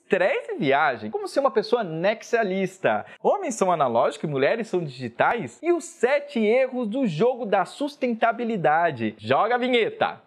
estresse e viagem, como ser uma pessoa nexialista. Homens são analógicos e mulheres são digitais? E os 7 erros do jogo da sustentabilidade. Joga a vinheta!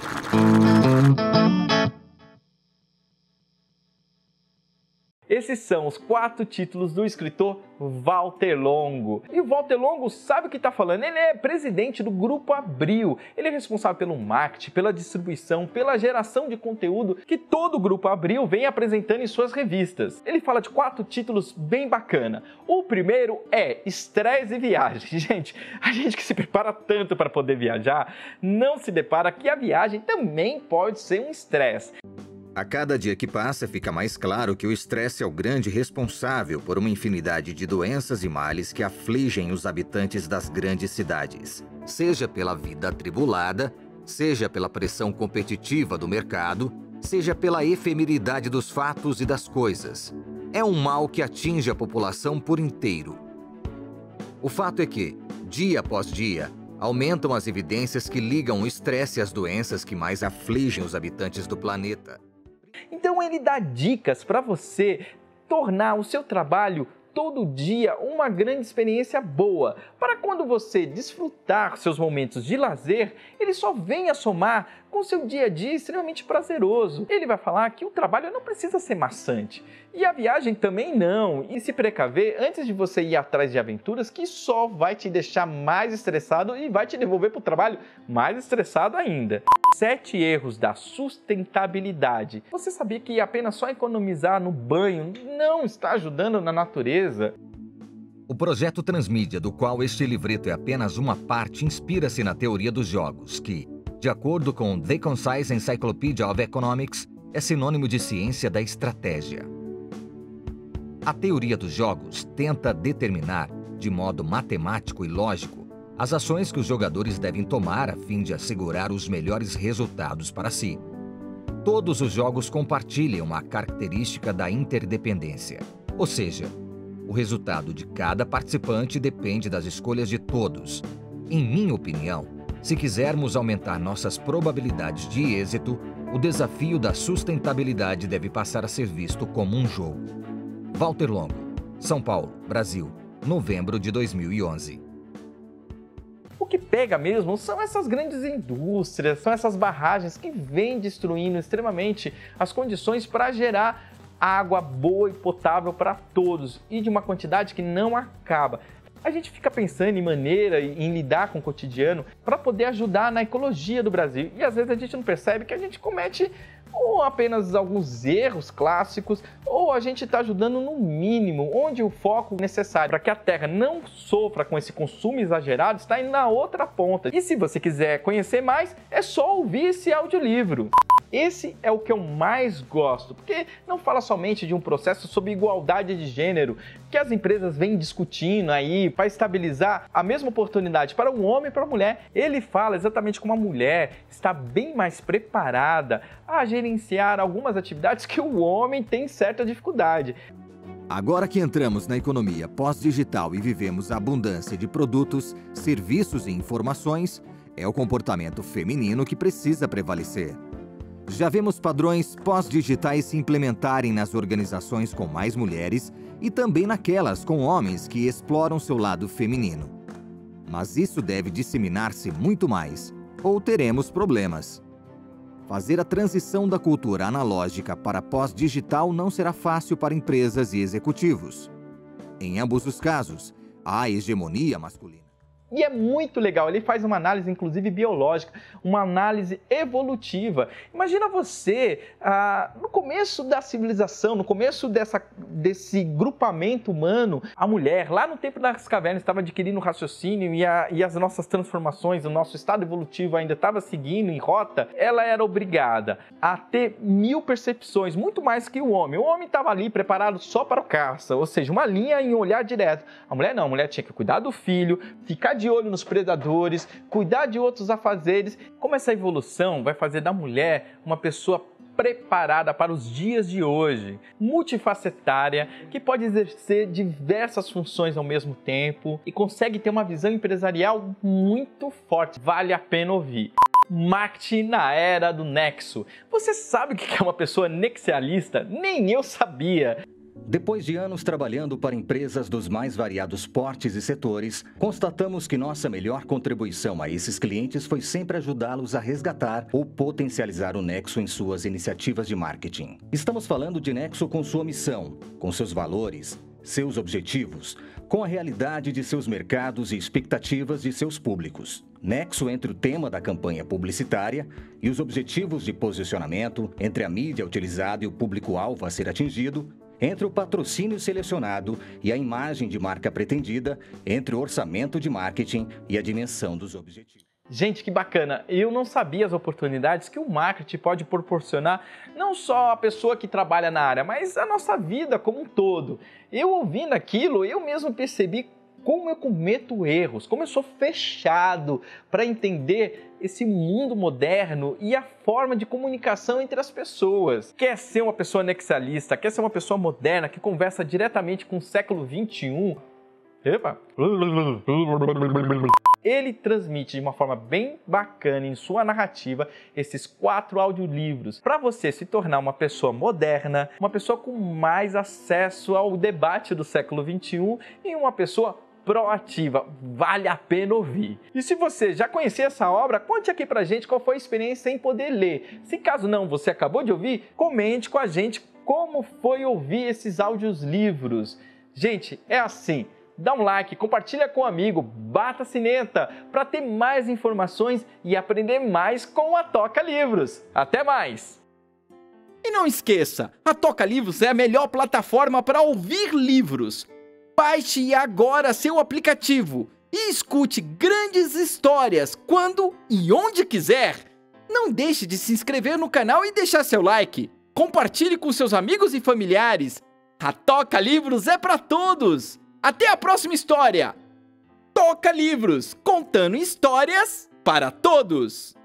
Esses são os 4 títulos do escritor Walter Longo. E o Walter Longo sabe o que está falando. Ele é presidente do Grupo Abril. Ele é responsável pelo marketing, pela distribuição, pela geração de conteúdo que todo o Grupo Abril vem apresentando em suas revistas. Ele fala de 4 títulos bem bacana. O primeiro é estresse e viagem. Gente, a gente que se prepara tanto para poder viajar, não se depara que a viagem também pode ser um estresse. A cada dia que passa, fica mais claro que o estresse é o grande responsável por uma infinidade de doenças e males que afligem os habitantes das grandes cidades. Seja pela vida atribulada, seja pela pressão competitiva do mercado, seja pela efemeridade dos fatos e das coisas. É um mal que atinge a população por inteiro. O fato é que, dia após dia, aumentam as evidências que ligam o estresse às doenças que mais afligem os habitantes do planeta. Então ele dá dicas para você tornar o seu trabalho todo dia uma grande experiência boa, para quando você desfrutar seus momentos de lazer, ele só venha somar com o seu dia a dia extremamente prazeroso. Ele vai falar que o trabalho não precisa ser maçante, e a viagem também não, e se precaver antes de você ir atrás de aventuras que só vai te deixar mais estressado e vai te devolver para o trabalho mais estressado ainda. 7 erros da sustentabilidade. Você sabia que apenas só economizar no banho não está ajudando na natureza? O projeto Transmídia, do qual este livreto é apenas uma parte, inspira-se na teoria dos jogos, que, de acordo com The Concise Encyclopedia of Economics, é sinônimo de ciência da estratégia. A teoria dos jogos tenta determinar, de modo matemático e lógico, as ações que os jogadores devem tomar a fim de assegurar os melhores resultados para si. Todos os jogos compartilham a característica da interdependência, ou seja, o resultado de cada participante depende das escolhas de todos. Em minha opinião, se quisermos aumentar nossas probabilidades de êxito, o desafio da sustentabilidade deve passar a ser visto como um jogo. Walter Longo, São Paulo, Brasil, novembro de 2011. O que pega mesmo são essas grandes indústrias, são essas barragens que vêm destruindo extremamente as condições para gerar água boa e potável para todos e de uma quantidade que não acaba. A gente fica pensando em maneira, em lidar com o cotidiano para poder ajudar na ecologia do Brasil e às vezes a gente não percebe que a gente comete ou apenas alguns erros clássicos, ou a gente está ajudando no mínimo, onde o foco necessário para que a Terra não sofra com esse consumo exagerado está indo na outra ponta. E se você quiser conhecer mais, é só ouvir esse audiolivro. Esse é o que eu mais gosto, porque não fala somente de um processo sobre igualdade de gênero, que as empresas vêm discutindo aí para estabilizar a mesma oportunidade para um homem e para a mulher. Ele fala exatamente como a mulher está bem mais preparada a gerenciar algumas atividades que o homem tem certa dificuldade. Agora que entramos na economia pós-digital e vivemos a abundância de produtos, serviços e informações, é o comportamento feminino que precisa prevalecer. Já vemos padrões pós-digitais se implementarem nas organizações com mais mulheres e também naquelas com homens que exploram seu lado feminino. Mas isso deve disseminar-se muito mais, ou teremos problemas. Fazer a transição da cultura analógica para pós-digital não será fácil para empresas e executivos. Em ambos os casos, há hegemonia masculina. E é muito legal, ele faz uma análise inclusive biológica, uma análise evolutiva. Imagina você, no começo da civilização, no começo desse grupamento humano, a mulher, lá no tempo das cavernas, estava adquirindo raciocínio e as nossas transformações, o nosso estado evolutivo ainda estava seguindo em rota, ela era obrigada a ter 1000 percepções, muito mais que o homem. O homem estava ali preparado só para o caça, ou seja, uma linha em olhar direto. A mulher não, a mulher tinha que cuidar do filho, ficar de olho nos predadores, cuidar de outros afazeres. Como essa evolução vai fazer da mulher uma pessoa preparada para os dias de hoje, multifacetária, que pode exercer diversas funções ao mesmo tempo e consegue ter uma visão empresarial muito forte. Vale a pena ouvir. Marketing na era do Nexo. Você sabe o que é uma pessoa nexialista? Nem eu sabia. Depois de anos trabalhando para empresas dos mais variados portes e setores, constatamos que nossa melhor contribuição a esses clientes foi sempre ajudá-los a resgatar ou potencializar o Nexo em suas iniciativas de marketing. Estamos falando de Nexo com sua missão, com seus valores, seus objetivos, com a realidade de seus mercados e expectativas de seus públicos. Nexo entre o tema da campanha publicitária e os objetivos de posicionamento, entre a mídia utilizada e o público-alvo a ser atingido, entre o patrocínio selecionado e a imagem de marca pretendida, entre o orçamento de marketing e a dimensão dos objetivos. Gente, que bacana! Eu não sabia as oportunidades que o marketing pode proporcionar não só a pessoa que trabalha na área, mas a nossa vida como um todo. Eu ouvindo aquilo, eu mesmo percebi como eu cometo erros, como eu sou fechado para entender esse mundo moderno e a forma de comunicação entre as pessoas. Quer ser uma pessoa nexialista, quer ser uma pessoa moderna que conversa diretamente com o século XXI? Epa! Ele transmite de uma forma bem bacana em sua narrativa esses 4 audiolivros para você se tornar uma pessoa moderna, uma pessoa com mais acesso ao debate do século XXI e uma pessoa proativa. Vale a pena ouvir. E se você já conhecia essa obra, conte aqui pra gente qual foi a experiência em poder ler. Se caso não, você acabou de ouvir, comente com a gente como foi ouvir esses audiolivros. Gente, é assim. Dá um like, compartilha com um amigo, bata a sineta para ter mais informações e aprender mais com a Toca Livros. Até mais! E não esqueça, a Toca Livros é a melhor plataforma para ouvir livros. Baixe agora seu aplicativo e escute grandes histórias quando e onde quiser. Não deixe de se inscrever no canal e deixar seu like. Compartilhe com seus amigos e familiares. A Toca Livros é para todos! Até a próxima história! Toca Livros, contando histórias para todos!